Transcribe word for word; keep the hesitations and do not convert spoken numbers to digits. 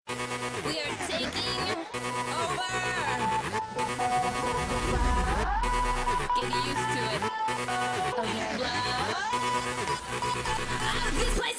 We are taking over. Get used to it. Okay. Blow. This place